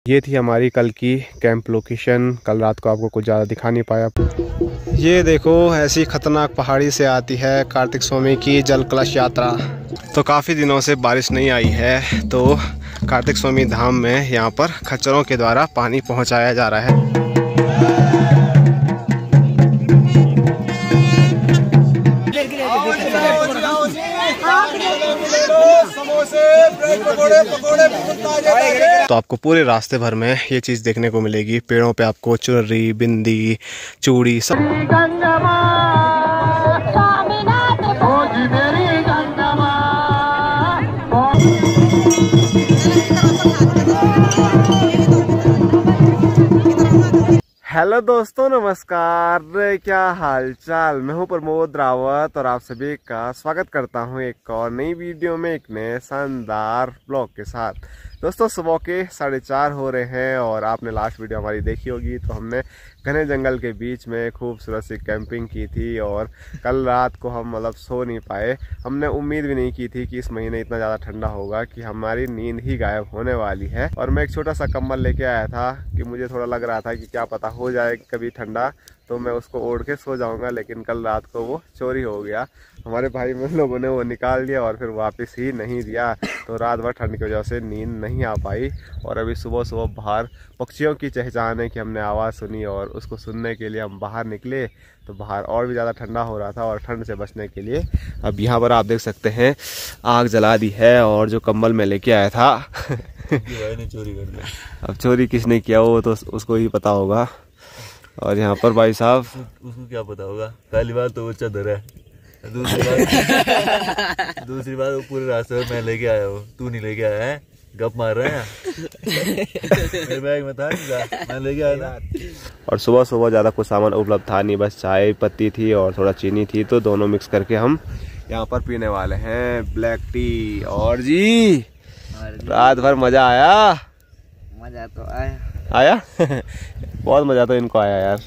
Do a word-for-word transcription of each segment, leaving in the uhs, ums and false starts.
ये थी हमारी कल की कैंप लोकेशन। कल रात को आपको कुछ ज़्यादा दिखा नहीं पाया। ये देखो ऐसी खतरनाक पहाड़ी से आती है कार्तिक स्वामी की जल कलश यात्रा। तो काफ़ी दिनों से बारिश नहीं आई है, तो कार्तिक स्वामी धाम में यहाँ पर खच्चरों के द्वारा पानी पहुँचाया जा रहा है। तो आपको पूरे रास्ते भर में ये चीज़ देखने को मिलेगी। पेड़ों पे आपको चुनरी, बिंदी, चूड़ी सब। हेलो दोस्तों, नमस्कार। क्या हाल चाल। मैं हूं प्रमोद रावत और आप सभी का स्वागत करता हूं एक और नई वीडियो में, एक नए शानदार ब्लॉग के साथ। दोस्तों सुबह के साढ़े चार हो रहे हैं और आपने लास्ट वीडियो हमारी देखी होगी। तो हमने घने जंगल के बीच में खूबसूरत सी कैंपिंग की थी और कल रात को हम मतलब सो नहीं पाए। हमने उम्मीद भी नहीं की थी कि इस महीने इतना ज़्यादा ठंडा होगा कि हमारी नींद ही गायब होने वाली है। और मैं एक छोटा सा कंबल लेके आया था कि मुझे थोड़ा लग रहा था कि क्या पता हो जाए कभी ठंडा, तो मैं उसको ओढ़ के सो जाऊंगा। लेकिन कल रात को वो चोरी हो गया। हमारे भाई में लोगों ने वो निकाल दिया और फिर वापस ही नहीं दिया। तो रात भर ठंड की वजह से नींद नहीं आ पाई। और अभी सुबह सुबह बाहर पक्षियों की चहचहाने की हमने आवाज़ सुनी और उसको सुनने के लिए हम बाहर निकले। तो बाहर और भी ज़्यादा ठंडा हो रहा था और ठंड से बचने के लिए अब यहाँ पर आप देख सकते हैं आग जला दी है। और जो कंबल मैं लेके आया था चोरी कर लिया। अब चोरी किसने किया वो तो उसको ही पता होगा। और यहाँ पर भाई साहब उसको क्या पता होगा। पहली बात तो वो चादर है, दूसरी बात दूसरी बात वो पूरे रास्ते में मैं लेके आया हूँ, तू नहीं लेके आया है। गप मार रहे हैं मेरे बैग में था, मैं लेके आया ना। और सुबह सुबह ज़्यादा कुछ सामान उपलब्ध था नहीं, बस चाय पत्ती थी और थोड़ा चीनी थी। तो दोनों मिक्स करके हम यहाँ पर पीने वाले हैं ब्लैक टी। और जी रात भर मजा आया। मजा तो आया आया बहुत मजा तो इनको आया यार।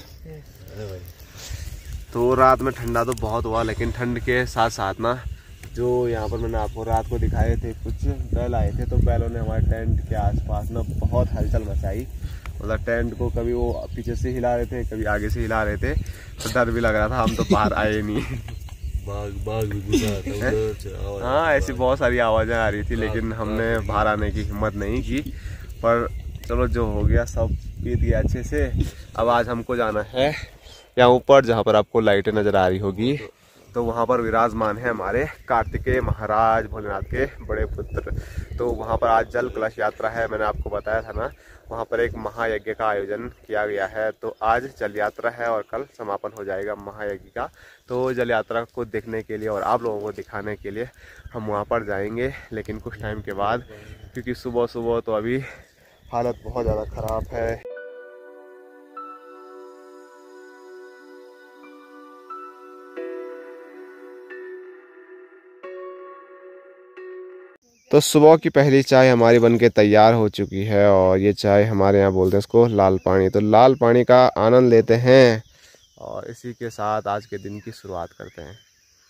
तो रात में ठंडा तो बहुत हुआ, लेकिन ठंड के साथ साथ ना जो यहाँ पर मैंने आपको रात को दिखाए थे कुछ बैल आए थे, तो बैलों ने हमारे टेंट के आसपास ना बहुत हलचल मचाई। मतलब टेंट को कभी वो पीछे से हिला रहे थे, कभी आगे से हिला रहे थे। तो डर भी लग रहा था, हम तो बाहर आए नहीं। बाग बाग भी गुस्सा था। हाँ ऐसी बहुत सारी आवाज़ें आ रही थी, लेकिन हमने बाहर आने की हिम्मत नहीं की। पर चलो जो हो गया सब बीत गया अच्छे से। अब आज हमको जाना है यहाँ ऊपर जहाँ पर आपको लाइटें नज़र आ रही होगी। तो वहाँ पर विराजमान है हमारे कार्तिकेय महाराज, भोलेनाथ के बड़े पुत्र। तो वहाँ पर आज जल कलश यात्रा है। मैंने आपको बताया था ना, वहाँ पर एक महायज्ञ का आयोजन किया गया है। तो आज जल यात्रा है और कल समापन हो जाएगा महायज्ञ का। तो जल यात्रा को देखने के लिए और आप लोगों को दिखाने के लिए हम वहाँ पर जाएंगे, लेकिन कुछ टाइम के बाद, क्योंकि सुबह सुबह तो अभी हालत बहुत ज़्यादा ख़राब है। तो सुबह की पहली चाय हमारी बनके तैयार हो चुकी है और ये चाय हमारे यहाँ बोलते हैं इसको लाल पानी। तो लाल पानी का आनंद लेते हैं और इसी के साथ आज के दिन की शुरुआत करते हैं।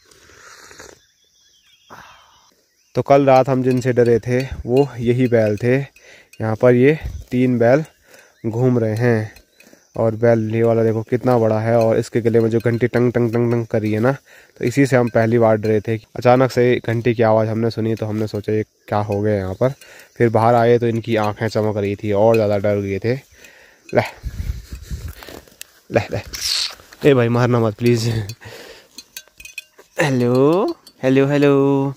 तो कल रात हम जिनसे डरे थे वो यही बैल थे। यहाँ पर ये तीन बैल घूम रहे हैं और बैल ये वाला देखो कितना बड़ा है और इसके गले में जो घंटी टंग टंग टंग टंग करी है ना, तो इसी से हम पहली बार डरे थे। अचानक से घंटी की आवाज़ हमने सुनी तो हमने सोचा ये क्या हो गया यहाँ पर। फिर बाहर आए तो इनकी आंखें चमक रही थी और ज़्यादा डर गए थे। ले ले ले ए भाई मारना मत प्लीज़। Hello hello hello.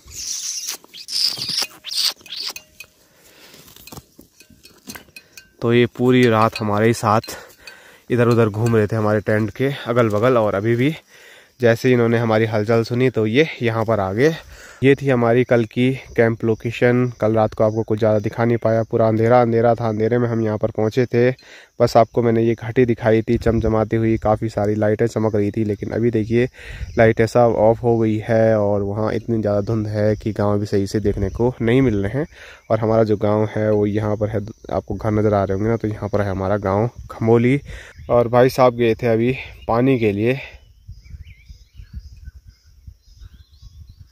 तो ये पूरी रात हमारे साथ इधर उधर घूम रहे थे हमारे टेंट के अगल बगल। और अभी भी जैसे इन्होंने हमारी हलचल सुनी तो ये यहाँ पर आ गए। ये थी हमारी कल की कैंप लोकेशन। कल रात को आपको कुछ ज़्यादा दिखा नहीं पाया, पूरा अंधेरा अंधेरा था। अंधेरे में हम यहाँ पर पहुँचे थे। बस आपको मैंने ये घाटी दिखाई थी चमचमाती हुई, काफ़ी सारी लाइटें चमक रही थी। लेकिन अभी देखिए लाइटें सब ऑफ हो गई है और वहाँ इतनी ज़्यादा धुंध है कि गाँव भी सही से देखने को नहीं मिल रहे हैं। और हमारा जो गाँव है वो यहाँ पर है, आपको घर नज़र आ रहे होंगे ना, तो यहाँ पर है हमारा गाँव खमोली। और भाई साहब गए थे अभी पानी के लिए।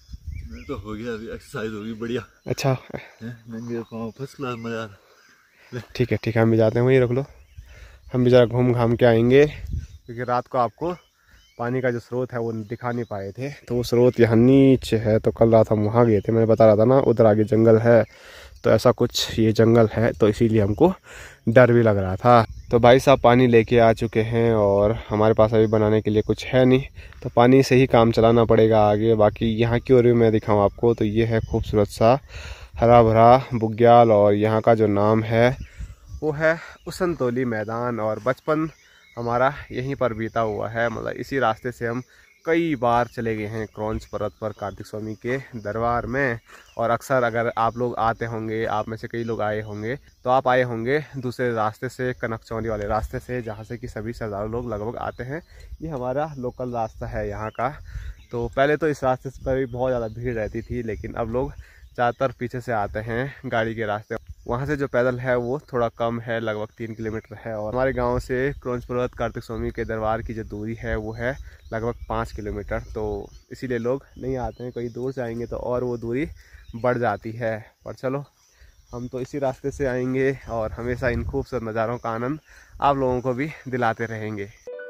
तो हो गया, अभी एक्सरसाइज होगी बढ़िया। अच्छा नंगे पाँव फर्स्ट क्लास मजा आ रहा। ठीक है ठीक है, हम भी जाते हैं, वहीं रख लो। हम भी ज़रा घूम घाम के आएंगे, क्योंकि रात को आपको पानी का जो स्रोत है वो दिखा नहीं पाए थे। तो वो स्रोत यहाँ नीचे है। तो कल रात हम वहाँ गए थे, मैंने बता रहा था ना, उधर आगे जंगल है। तो ऐसा कुछ ये जंगल है, तो इसीलिए हमको डर भी लग रहा था। तो भाई साहब पानी लेके आ चुके हैं और हमारे पास अभी बनाने के लिए कुछ है नहीं, तो पानी से ही काम चलाना पड़ेगा आगे। बाकी यहाँ की ओर भी मैं दिखाऊँ आपको, तो ये है खूबसूरत सा हरा भरा बुग्याल, और यहाँ का जो नाम है वो है उसनतोली मैदान। और बचपन हमारा यहीं पर बीता हुआ है, मतलब इसी रास्ते से हम कई बार चले गए हैं क्रॉन्च पर्वत पर कार्तिक स्वामी के दरबार में। और अक्सर अगर आप लोग आते होंगे, आप में से कई लोग आए होंगे, तो आप आए होंगे दूसरे रास्ते से, कनकचौंडी वाले रास्ते से, जहाँ से कि सभी श्रद्धालु लोग लगभग आते हैं। ये हमारा लोकल रास्ता है यहाँ का। तो पहले तो इस रास्ते पर भी बहुत ज़्यादा भीड़ रहती थी, लेकिन अब लोग ज़्यादातर पीछे से आते हैं गाड़ी के रास्ते। वहाँ से जो पैदल है वो थोड़ा कम है, लगभग तीन किलोमीटर है। और हमारे गांव से क्रॉन्च पर्वत कार्तिक स्वामी के दरबार की जो दूरी है वो है लगभग पाँच किलोमीटर। तो इसीलिए लोग नहीं आते हैं, कहीं दूर से आएंगे तो और वो दूरी बढ़ जाती है। पर चलो, हम तो इसी रास्ते से आएंगे और हमेशा इन खूबसूरत नज़ारों का आनंद आप लोगों को भी दिलाते रहेंगे।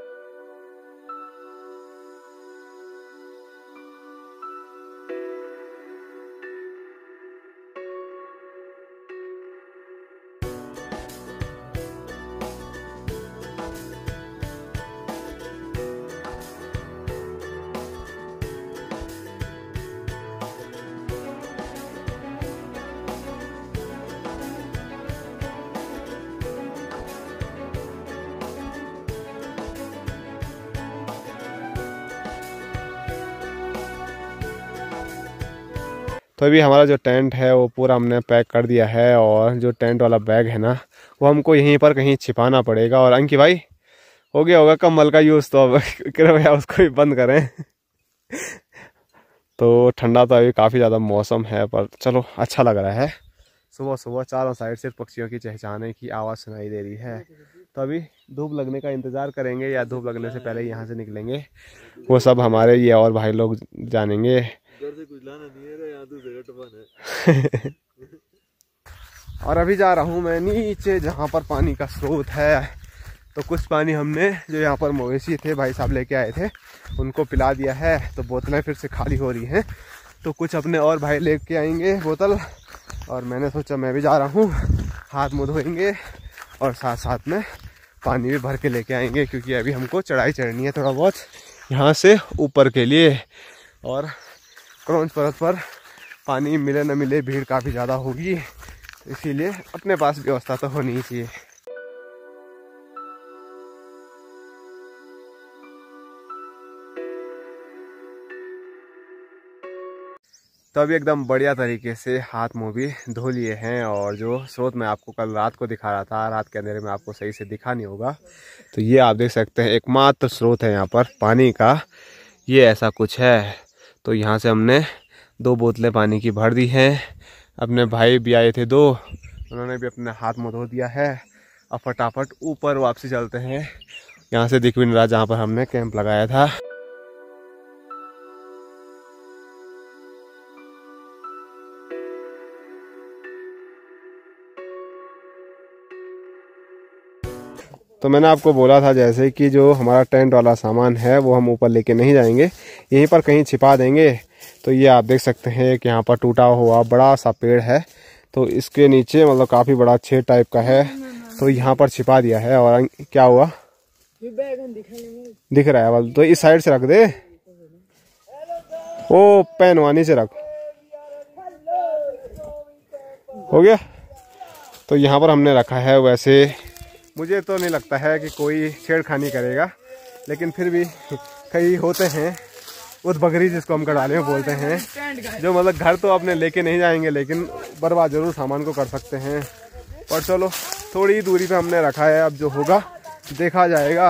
तो अभी हमारा जो टेंट है वो पूरा हमने पैक कर दिया है, और जो टेंट वाला बैग है ना वो हमको यहीं पर कहीं छिपाना पड़ेगा। और अंकी भाई, हो गया होगा कंबल का यूज़, तो अब कृपया उसको भी बंद करें। तो ठंडा तो अभी काफ़ी ज़्यादा मौसम है, पर चलो अच्छा लग रहा है। सुबह सुबह चारों साइड से पक्षियों की चहचहाने की आवाज़ सुनाई दे रही है। तो अभी धूप लगने का इंतज़ार करेंगे, या धूप लगने से पहले ही यहाँ से निकलेंगे, वो सब हमारे ये और भाई लोग जानेंगे। से कुछ लाना नहीं है, यहाँ दूसरे है। और अभी जा रहा हूँ मैं नीचे, जहाँ पर पानी का स्रोत है। तो कुछ पानी हमने जो यहाँ पर मवेशी थे भाई साहब लेके आए थे, उनको पिला दिया है। तो बोतलें फिर से खाली हो रही हैं, तो कुछ अपने और भाई लेके आएंगे बोतल। और मैंने सोचा मैं भी जा रहा हूँ, हाथ मुँह धोएंगे और साथ साथ में पानी भी भर के लेके आएंगे, क्योंकि अभी हमको चढ़ाई चढ़नी है थोड़ा बहुत यहाँ से ऊपर के लिए। और क्रॉन्च पर्वत पर पानी मिले न मिले, भीड़ काफ़ी ज़्यादा होगी, इसीलिए अपने पास व्यवस्था तो होनी ही चाहिए। तो अभी एकदम बढ़िया तरीके से हाथ मुंह भी धो लिए हैं। और जो स्रोत मैं आपको कल रात को दिखा रहा था, रात के अंधेरे में आपको सही से दिखा नहीं होगा, तो ये आप देख सकते हैं एकमात्र स्रोत है यहाँ पर पानी का, ये ऐसा कुछ है। तो यहाँ से हमने दो बोतलें पानी की भर दी हैं। अपने भाई भी आए थे दो, उन्होंने भी अपने हाथ मुँह धो दिया है। अब फटाफट ऊपर वापसी चलते हैं। यहाँ से दिख भी नहीं रहा जहाँ पर हमने कैंप लगाया था। तो मैंने आपको बोला था जैसे कि जो हमारा टेंट वाला सामान है वो हम ऊपर लेके नहीं जाएंगे, यहीं पर कहीं छिपा देंगे। तो ये आप देख सकते हैं कि यहाँ पर टूटा हुआ बड़ा सा पेड़ है, तो इसके नीचे मतलब काफ़ी बड़ा छेद टाइप का है, तो यहाँ पर छिपा दिया है। और क्या हुआ दिख रहा है वाल, तो इस साइड से रख दे, ओ पैनवानी से रख, हो गया। तो यहाँ पर हमने रखा है। वैसे मुझे तो नहीं लगता है कि कोई छेड़खानी करेगा, लेकिन फिर भी कई होते हैं उदबगरी, जिसको हम कड़ाले में बोलते हैं, जो मतलब घर तो अपने लेके नहीं जाएंगे, लेकिन बर्बाद जरूर सामान को कर सकते हैं। और चलो थोड़ी दूरी पे हमने रखा है, अब जो होगा देखा जाएगा।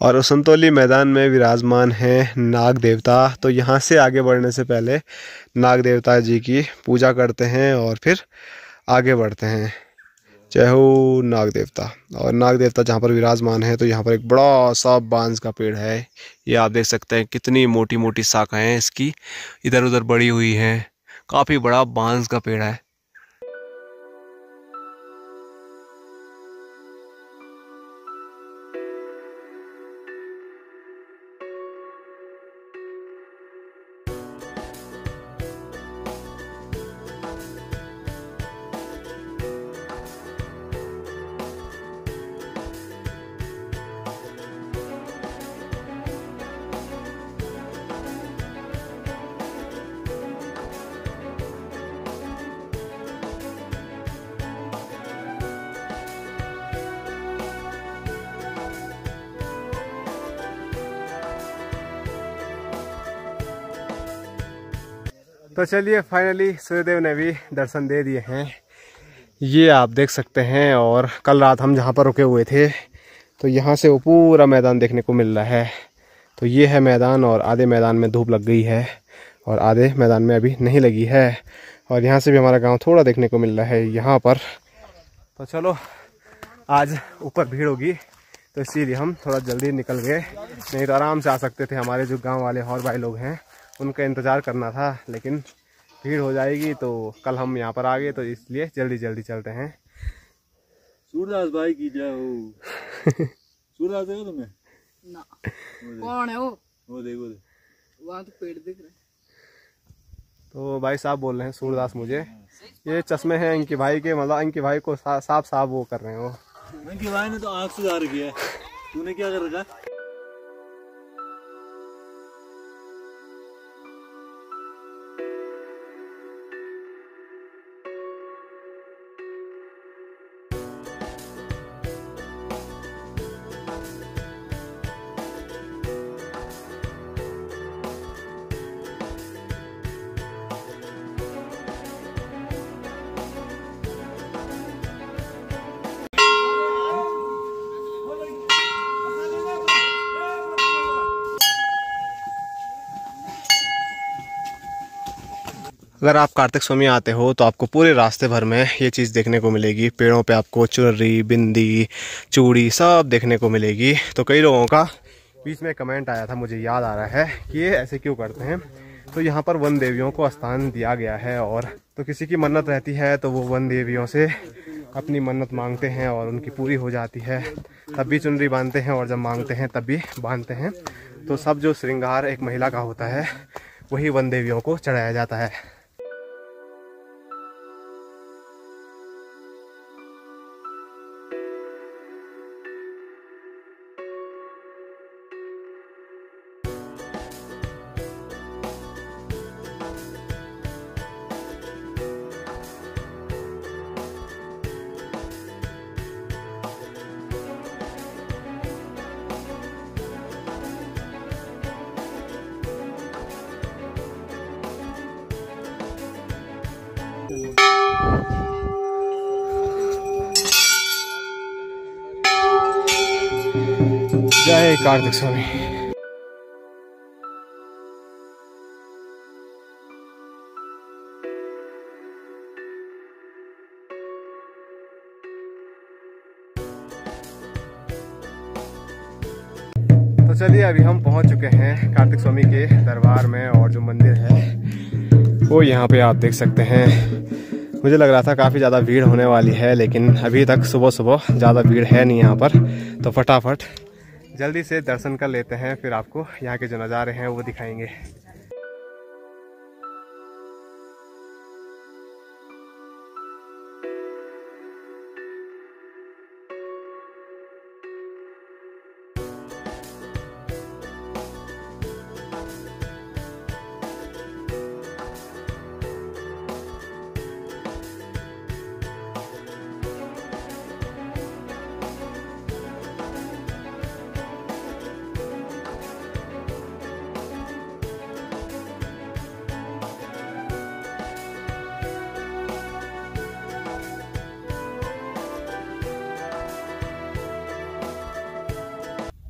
और उस संतोली मैदान में विराजमान है नाग देवता। तो यहाँ से आगे बढ़ने से पहले नाग देवता जी की पूजा करते हैं और फिर आगे बढ़ते हैं। जय हो नाग देवता। और नाग देवता जहाँ पर विराजमान है तो यहाँ पर एक बड़ा सा बांस का पेड़ है। ये आप देख सकते हैं कितनी मोटी मोटी शाखाएं हैं इसकी, इधर उधर बढ़ी हुई हैं। काफ़ी बड़ा बांस का पेड़ है। तो चलिए फाइनली सूर्यदेव ने भी दर्शन दे दिए हैं। ये आप देख सकते हैं। और कल रात हम जहाँ पर रुके हुए थे तो यहाँ से वो पूरा मैदान देखने को मिल रहा है। तो ये है मैदान और आधे मैदान में धूप लग गई है और आधे मैदान में अभी नहीं लगी है। और यहाँ से भी हमारा गांव थोड़ा देखने को मिल रहा है यहाँ पर। तो चलो आज ऊपर भीड़ होगी तो इसीलिए हम थोड़ा जल्दी निकल गए, नहीं तो आराम से आ सकते थे। हमारे जो गांव वाले और भाई लोग हैं उनका इंतज़ार करना था, लेकिन भीड़ हो जाएगी तो कल हम यहाँ पर आ गए, तो इसलिए जल्दी जल्दी चलते हैं। सूरदास भाई की जय हो। सूरदास है तुम्हें ना कौन है वो? वो देखो दे। वहाँ तो पेड़ दिख रहे हैं। तो भाई साहब बोल रहे हैं सूरदास मुझे। ये चश्मे हैं इनके भाई के, मतलब इनके भाई को सा, साफ साफ वो कर रहे हैं। वो इनके भाई ने तो आँख सुधार रखी है, तूने क्या कर रखा? अगर आप कार्तिक स्वामी आते हो तो आपको पूरे रास्ते भर में ये चीज़ देखने को मिलेगी। पेड़ों पे आपको चुनरी, बिंदी, चूड़ी सब देखने को मिलेगी। तो कई लोगों का बीच में कमेंट आया था, मुझे याद आ रहा है कि ये ऐसे क्यों करते हैं। तो यहाँ पर वन देवियों को स्थान दिया गया है और तो किसी की मन्नत रहती है तो वो वन देवियों से अपनी मन्नत मांगते हैं और उनकी पूरी हो जाती है। तब भी चुनरी बांधते हैं और जब मांगते हैं तब भी बांधते हैं। तो सब जो श्रृंगार एक महिला का होता है वही वन देवियों को चढ़ाया जाता है। जय कार्तिक स्वामी। तो चलिए अभी हम पहुंच चुके हैं कार्तिक स्वामी के दरबार में और जो मंदिर है वो यहाँ पे आप देख सकते हैं। मुझे लग रहा था काफ़ी ज़्यादा भीड़ होने वाली है, लेकिन अभी तक सुबह सुबह ज़्यादा भीड़ है नहीं यहाँ पर। तो फटाफट जल्दी से दर्शन कर लेते हैं, फिर आपको यहाँ के जो नज़ारे हैं वो दिखाएंगे।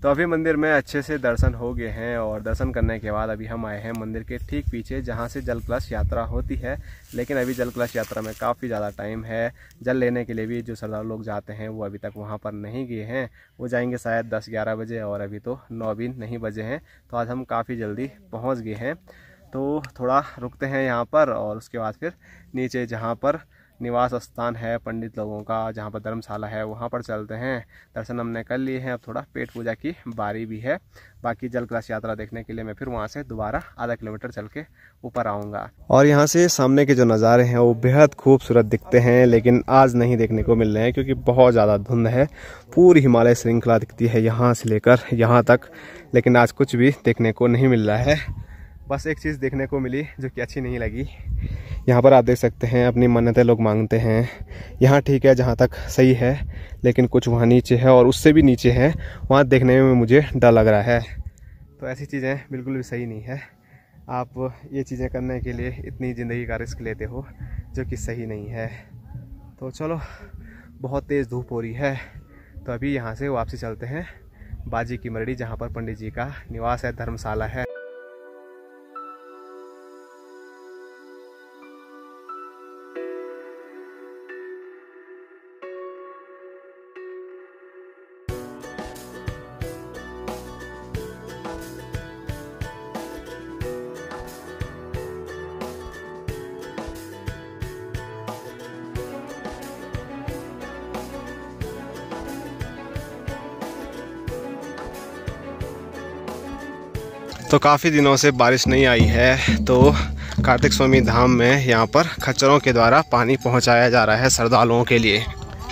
तो अभी मंदिर में अच्छे से दर्शन हो गए हैं और दर्शन करने के बाद अभी हम आए हैं मंदिर के ठीक पीछे जहां से जल कलश यात्रा होती है। लेकिन अभी जल कलश यात्रा में काफ़ी ज़्यादा टाइम है। जल लेने के लिए भी जो श्रद्धालु लोग जाते हैं वो अभी तक वहां पर नहीं गए हैं। वो जाएंगे शायद दस ग्यारह बजे और अभी तो नौ भी नहीं बजे हैं। तो आज हम काफ़ी जल्दी पहुँच गए हैं। तो थोड़ा रुकते हैं यहाँ पर और उसके बाद फिर नीचे जहाँ पर निवास स्थान है पंडित लोगों का, जहाँ पर धर्मशाला है, वहाँ पर चलते हैं। दर्शन हमने कर लिए हैं। अब थोड़ा पेट पूजा की बारी भी है। बाकी जल कलश यात्रा देखने के लिए मैं फिर वहाँ से दोबारा आधा किलोमीटर चल के ऊपर आऊँगा। और यहाँ से सामने के जो नज़ारे हैं वो बेहद खूबसूरत दिखते हैं, लेकिन आज नहीं देखने को मिल रहे हैं क्योंकि बहुत ज़्यादा धुंध है। पूरी हिमालय श्रृंखला दिखती है यहाँ से लेकर यहाँ तक, लेकिन आज कुछ भी देखने को नहीं मिल रहा है। बस एक चीज़ देखने को मिली जो कि अच्छी नहीं लगी। यहाँ पर आप देख सकते हैं अपनी मन्नतें लोग मांगते हैं। यहाँ ठीक है जहाँ तक सही है, लेकिन कुछ वहाँ नीचे है और उससे भी नीचे है, वहाँ देखने में मुझे डर लग रहा है। तो ऐसी चीज़ें बिल्कुल भी सही नहीं है। आप ये चीज़ें करने के लिए इतनी ज़िंदगी का रिस्क लेते हो जो कि सही नहीं है। तो चलो, बहुत तेज़ धूप हो रही है। तो अभी यहाँ से वापसी चलते हैं बाजी की मरड़ी, जहाँ पर पंडित जी का निवास है, धर्मशाला है। तो काफ़ी दिनों से बारिश नहीं आई है, तो कार्तिक स्वामी धाम में यहाँ पर खच्चरों के द्वारा पानी पहुँचाया जा रहा है श्रद्धालुओं के लिए।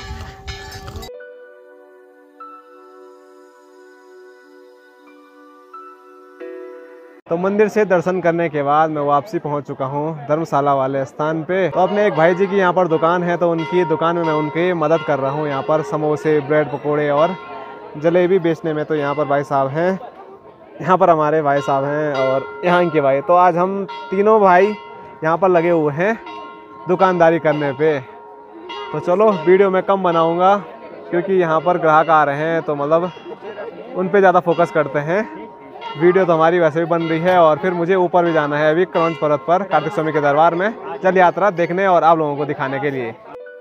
तो मंदिर से दर्शन करने के बाद मैं वापसी पहुंच चुका हूं धर्मशाला वाले स्थान पे। तो अपने एक भाई जी की यहां पर दुकान है, तो उनकी दुकान में मैं उनकी मदद कर रहा हूं। यहां पर समोसे, ब्रेड पकोड़े और जलेबी बेचने में। तो यहां पर भाई साहब हैं, यहाँ पर हमारे भाई साहब हैं और यहाँ के भाई। तो आज हम तीनों भाई यहाँ पर लगे हुए हैं दुकानदारी करने पे। तो चलो, वीडियो में कम बनाऊँगा क्योंकि यहाँ पर ग्राहक आ रहे हैं, तो मतलब उन पे ज़्यादा फोकस करते हैं। वीडियो तो हमारी वैसे भी बन रही है और फिर मुझे ऊपर भी जाना है अभी क्रौंच पर्वत पर कार्तिक स्वामी के दरबार में जल यात्रा देखने और आप लोगों को दिखाने के लिए।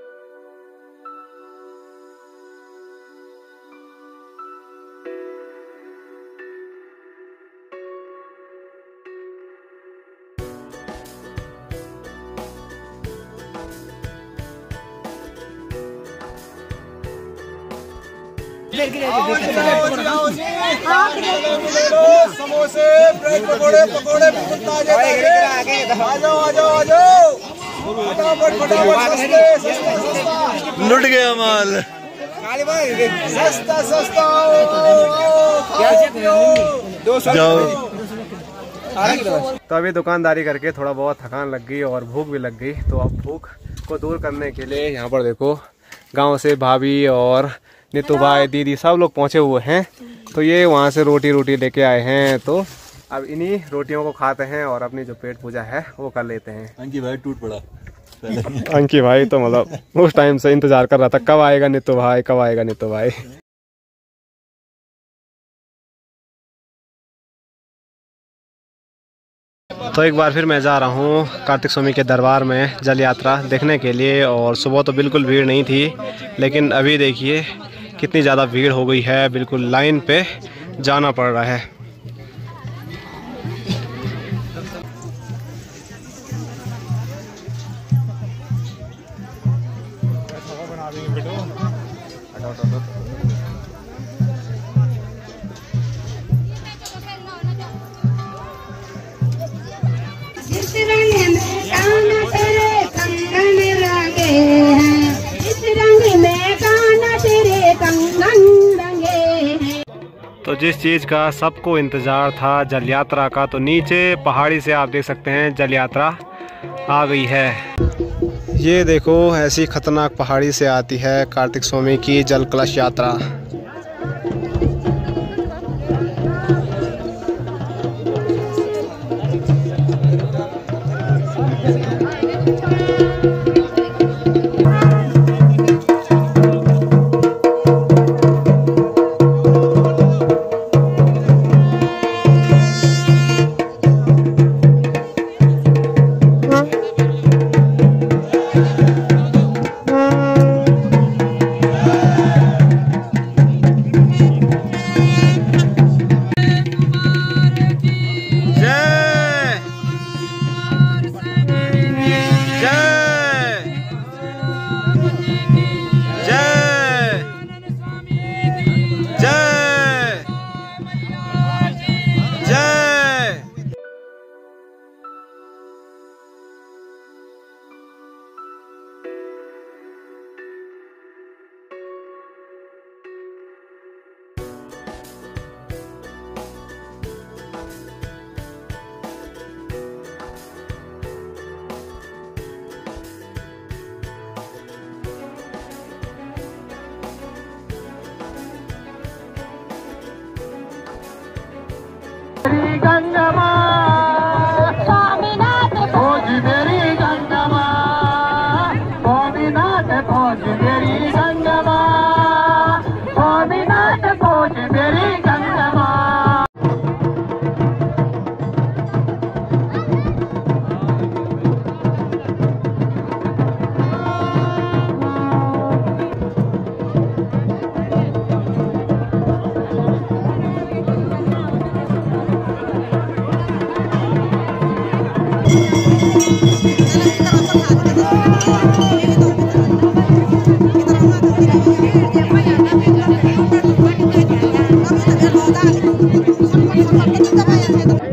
समोसे, ब्रेड पकोड़े, पकोड़े बिल्कुल ताजे ताजे। आ जाओ आ जाओ आ जाओ, फटाफट फटाफट, सस्ते सस्ता सस्ता। लुट गया माल, सस्ता सस्ता। जाओ। तो अभी दुकानदारी करके थोड़ा बहुत थकान लग गई और भूख भी लग गई। तो अब भूख को दूर करने के लिए यहाँ पर देखो गांव से भाभी और नीतू भाई, दीदी सब लोग पहुँचे हुए हैं। तो ये वहाँ से रोटी रोटी लेके आए हैं। तो अब इन्हीं रोटियों को खाते हैं और अपनी जो पेट पूजा है वो कर लेते हैं। अंकी भाई टूट पड़ा। अंकी भाई तो मतलब उस टाइम से इंतजार कर रहा था, कब आएगा नीतू भाई, कब आएगा नीतू भाई। तो एक बार फिर मैं जा रहा हूँ कार्तिक स्वामी के दरबार में जल यात्रा देखने के लिए। और सुबह तो बिल्कुल भीड़ नहीं थी, लेकिन अभी देखिए कितनी ज़्यादा भीड़ हो गई है। बिल्कुल लाइन पे जाना पड़ रहा है। तो जिस चीज़ का सबको इंतज़ार था जल यात्रा का, तो नीचे पहाड़ी से आप देख सकते हैं जल यात्रा आ गई है। ये देखो ऐसी खतरनाक पहाड़ी से आती है कार्तिक स्वामी की जल कलश यात्रा।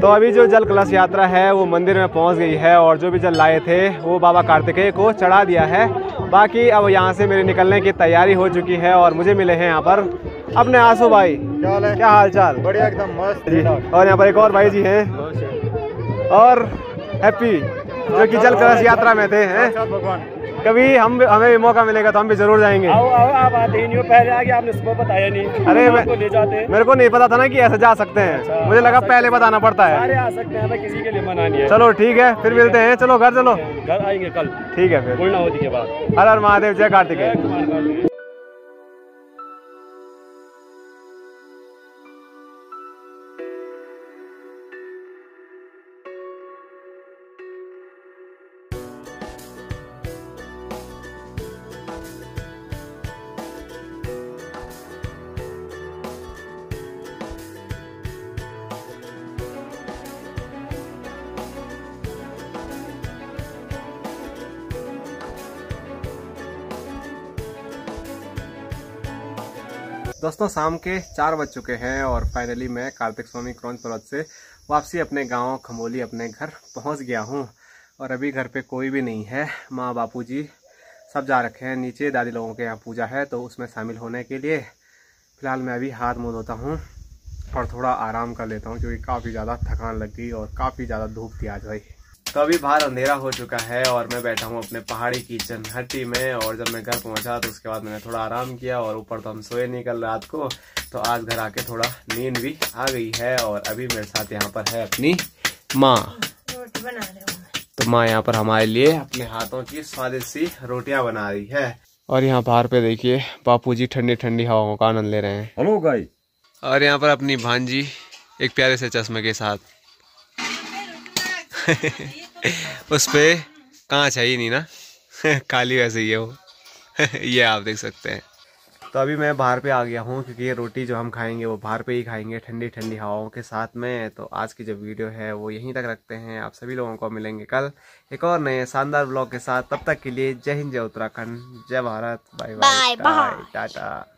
तो अभी जो जल कलश यात्रा है वो मंदिर में पहुंच गई है और जो भी जल लाए थे वो बाबा कार्तिकेय को चढ़ा दिया है। बाकी अब यहाँ से मेरे निकलने की तैयारी हो चुकी है और मुझे मिले हैं यहाँ पर अपने आंसू भाई। क्या हाल है? क्या हाल चाल? बढ़िया एकदम मस्त जी। और यहाँ पर एक और भाई जी हैं और हैप्पी जो कि जल कलश यात्रा में थे हैं। कभी हम हमें भी मौका मिलेगा तो हम भी जरूर जाएंगे। आओ आओ आप आते ही नहीं हो, पहले आगे आपने सुबह बताया नहीं। अरे मैं, को ले जाते मेरे को नहीं पता था ना कि ऐसे जा सकते हैं। अच्छा, मुझे लगा पहले बताना पड़ता है। सारे आ सकते हैं, किसी के लिए मना नहीं है। चलो ठीक है फिर मिलते हैं। चलो घर चलो। घर आएंगे कल। ठीक है फिर पूर्णाहुति के बाद। हर हर महादेव, जय कार्तिकेय। दोस्तों शाम के चार बज चुके हैं और फाइनली मैं कार्तिक स्वामी क्रॉन्च पर्वत से वापसी अपने गांव खमोली अपने घर पहुंच गया हूं। और अभी घर पे कोई भी नहीं है। माँ बापूजी सब जा रखे हैं नीचे, दादी लोगों के यहाँ पूजा है तो उसमें शामिल होने के लिए। फ़िलहाल मैं अभी हाथ मुँह धोता हूँ और थोड़ा आराम कर लेता हूँ क्योंकि काफ़ी ज़्यादा थकान लग गई और काफ़ी ज़्यादा धूप थी आज भाई। तो अभी बाहर अंधेरा हो चुका है और मैं बैठा हूँ अपने पहाड़ी किचन हट्टी में। और जब मैं घर पहुंचा तो उसके बाद मैंने थोड़ा आराम किया और ऊपर तो हम सोए नहीं कल रात को, तो आज घर आके थोड़ा नींद भी आ गई है। और अभी मेरे साथ यहाँ पर है अपनी माँ। रोटी बना रहे हूँ। तो माँ यहाँ पर हमारे लिए अपने हाथों की स्वादिष्ट सी रोटियां बना रही है। और यहाँ बाहर पे देखिए बापूजी ठंडी ठंडी हवाओं का आनंद ले रहे हैं। Hello guys. और यहाँ पर अपनी भांजी एक प्यारे से चश्मे के साथ उस पे कांच है ही नहीं ना काली वैसे ही है वो ये आप देख सकते हैं। तो अभी मैं बाहर पे आ गया हूँ क्योंकि ये रोटी जो हम खाएंगे वो बाहर पे ही खाएंगे ठंडी ठंडी हवाओं के साथ में। तो आज की जो वीडियो है वो यहीं तक रखते हैं। आप सभी लोगों को मिलेंगे कल एक और नए शानदार ब्लॉग के साथ। तब तक के लिए जय हिंद, जय उत्तराखंड, जय भारत, बाय बाय, टाटा।